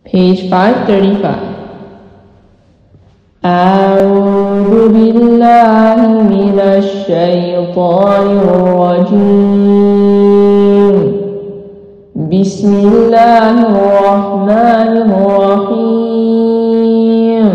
Page 535. أعوذ بالله من الشيطان الرجيم. بسم الله الرحمن الرحيم.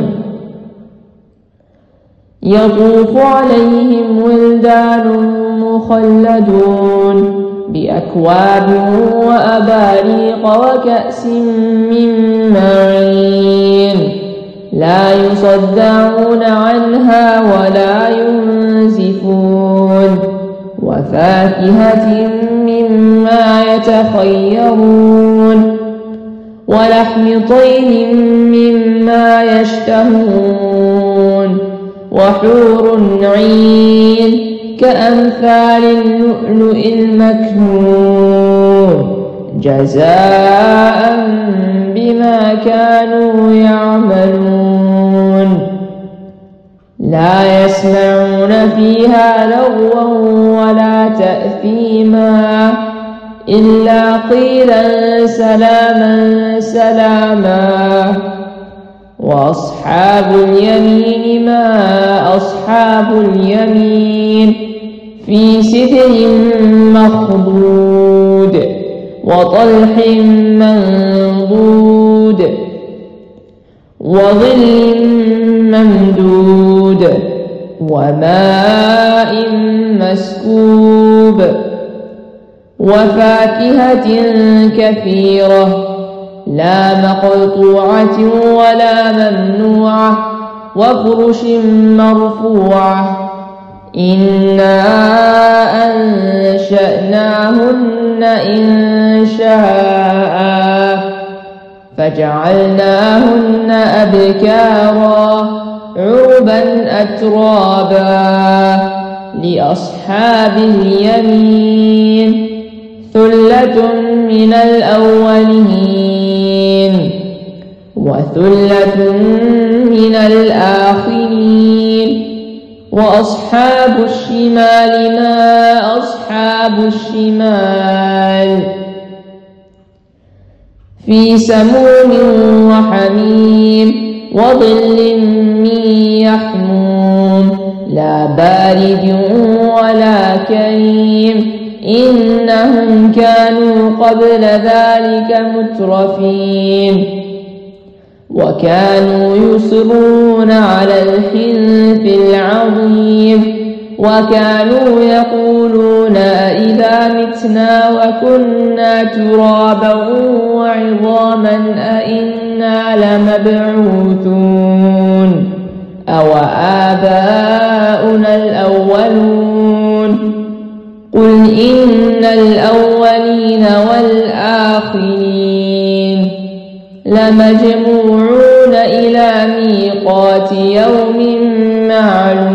يطوف عليهم ولدان مخلدون بأكواب وأباريق وكأس من معين لا يصدعون عنها ولا ينزفون وفاكهة مما يتخيرون ولحم طير مما يشتهون وحور عين كأمثال اللؤلؤ المكنون جزاء بما كانوا يعملون. لا يسمعون فيها لغوا ولا تأثيما إلا قيلا سلاما سلاما. وأصحاب اليمين ما أصحاب اليمين في سدر مخضود وطلح منضود وظل ممدود وماء مسكوب وفاكهة كثيرة لا مقطوعة ولا ممنوعة وفرش مرفوعة. إنا أنشأناهن إنشاء فجعلناهن أبكارا عربا أترابا. لأصحاب اليمين ثلة من الأولين وثلة من الآخرين. وأصحاب الشمال ما أصحاب الشمال في سموم وحميم وظل من يحموم لا بارد ولا كريم. إنهم كانوا قبل ذلك مترفين وكانوا يصرون على الحنث العظيم وكانوا يقولون إذا متنا وكنا ترابا وعظاما أئنا لمبعوثون أو آباؤنا الأولون. قل إن الأولين والآخرين لمجموعون إلى ميقات يوم معلوم.